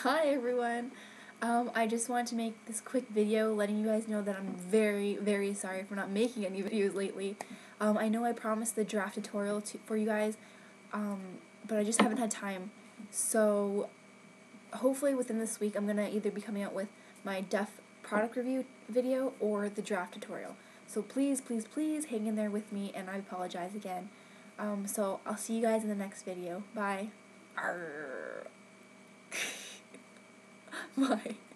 Hi everyone. I just wanted to make this quick video letting you guys know that I'm very, very sorry for not making any videos lately. I know I promised the draft tutorial for you guys, but I just haven't had time. So hopefully within this week I'm gonna either be coming out with my Def product review video or the draft tutorial. So please, please, please hang in there with me, and I apologize again. So I'll see you guys in the next video. Bye. Arr. Bye.